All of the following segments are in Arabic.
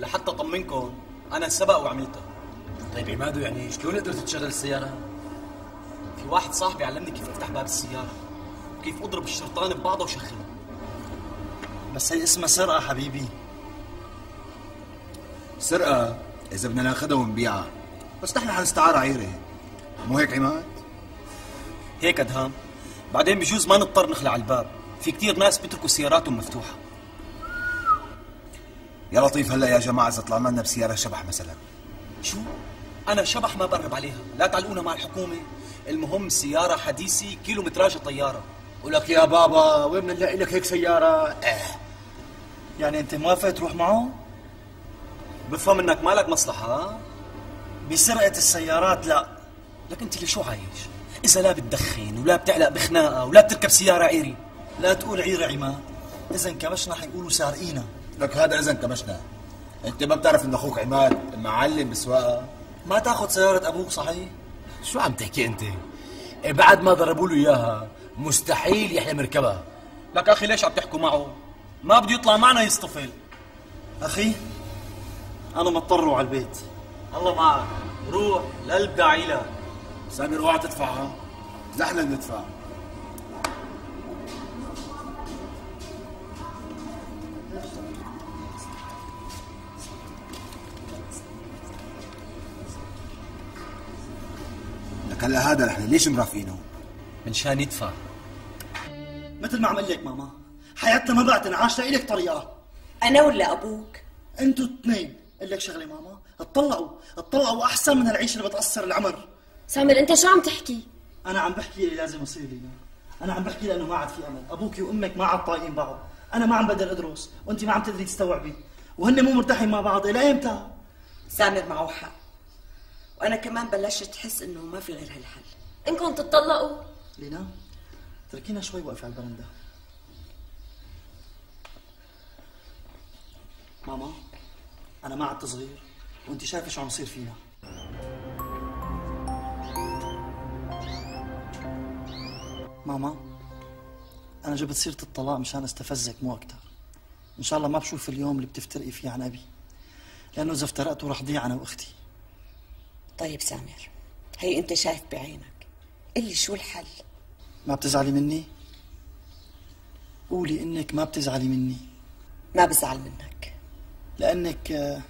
لحتى اطمنكم انا سبق وعملتها. طيب عمادو، يعني شلون قدرت تشغل السيارة؟ في واحد صاحبي علمني كيف افتح باب السيارة وكيف اضرب الشرطان ببعضه وشغله. بس هي اسمها سرقة حبيبي. سرقة إذا بدنا ناخذها ونبيعها، بس نحن حنستعار عيرة، مو هيك عماد؟ هيك ادهام، بعدين بجوز ما نضطر نخلع الباب، في كتير ناس بيتركوا سياراتهم مفتوحة. يا لطيف، هلا يا جماعة إذا طلعنا لنا بسيارة شبح مثلا. شو؟ أنا شبح ما بقرب عليها، لا تعلقونا مع الحكومة، المهم سيارة حديثة كيلومتراج طيارة. ولك يا بابا وين بنلاقي لك هيك سيارة؟ يعني انت موافق تروح معه؟ بفهم انك مالك مصلحة ها؟ بسرقة السيارات لا. لك انت لشو عايش؟ إذا لا بتدخن ولا بتعلق بخناقة ولا بتركب سيارة عيري. لا تقول عيرة عماد، إذا انكمشنا حيقولوا سارقينا. لك هذا إذا انكمشنا، أنت ما بتعرف إن أخوك عماد معلم بالسواقة؟ ما تاخذ سيارة أبوك صحيح؟ شو عم تحكي أنت؟ بعد ما ضربوا له إياها مستحيل يحلم يركبها. لك أخي ليش عم تحكوا معه؟ ما بده يطلع معنا يصطفل. أخي أنا مضطر على البيت. الله معك، روح لقلب داعي لك. سامر اوعى تدفعها، نحن بندفع. لك هلا هذا نحن ليش مرافقينه؟ منشان يدفع. مثل ما عم اقول لك ماما، حياتنا ما بقى تنعاش لإلك طريقة. أنا ولا أبوك؟ أنتوا اثنين. قل لك شغلة ماما، اتطلقوا أحسن من هالعيشة اللي بتقصر العمر. سامر أنت شو عم تحكي؟ أنا عم بحكي اللي لازم يصير لي. أنا عم بحكي لأنه ما عاد في أمل، أبوك وأمك ما عاد طايقين بعض، أنا ما عم بقدر أدرس، وأنت ما عم تقدري تستوعبي، وهن مو مرتاحين مع بعض. إلى إمتى؟ سامر معه حق، وأنا كمان بلشت أحس إنه ما في غير هالحل. إنكم تتطلقوا. لينا تركينا شوي وقف على البرندة. ماما أنا ما عدت صغير، وأنت شايفة شو عم يصير فينا. ماما أنا جبت سيرة الطلاق مشان استفزك مو أكتر. إن شاء الله ما بشوف اليوم اللي بتفترقي فيه عن أبي، لأنه إذا افترقتوا رح ضيع أنا وأختي. طيب سامر، هي أنت شايف بعينك، قلي شو الحل؟ ما بتزعلي مني؟ قولي إنك ما بتزعلي مني. ما بزعل منك لأنك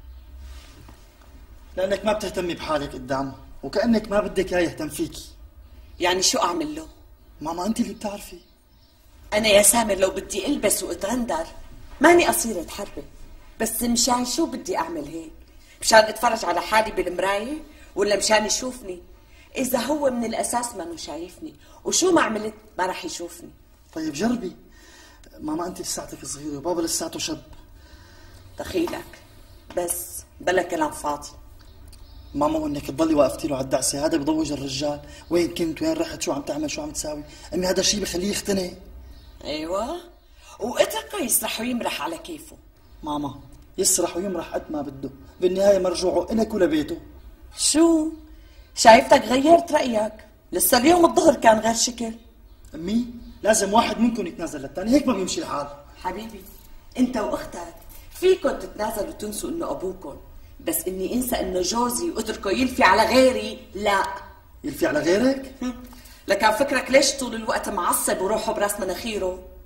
ما بتهتمي بحالك قدامه، وكأنك ما بدك إياه يهتم فيكي. يعني شو أعمل له؟ ماما أنت اللي بتعرفي. أنا يا سامر لو بدي ألبس وأتغندر ماني قصيرة حربة، بس مشان شو بدي أعمل هيك؟ مشان أتفرج على حالي بالمراية ولا مشان يشوفني؟ إذا هو من الأساس ما شايفني وشو ما عملت ما رح يشوفني. طيب جربي ماما، أنت لساتك صغيرة وبابا لساته شاب. دخيلك بس بلا كلام فاضي. ماما وانك تضلي واقفتي له على الدعسه هذا بضوج الرجال. وين كنت، وين رحت، شو عم تعمل، شو عم تساوي؟ امي هذا الشيء بخليه يختنق. ايوه واتركه يسرح ويمرح على كيفه. ماما يسرح ويمرح قد ما بده، بالنهايه مرجوعه الك ولبيته. شو شايفتك غيرت رايك؟ لسه اليوم الظهر كان غير شكل. امي لازم واحد منكم يتنازل للثاني، هيك ما بيمشي الحال. حبيبي انت واختك فيكم تتنازلوا وتنسوا انه ابوكم، بس اني انسى انه جوزي واتركه يلفي على غيري لا. يلفي على غيرك؟ لكن فكرك ليش طول الوقت معصب وروحه براس مناخيره؟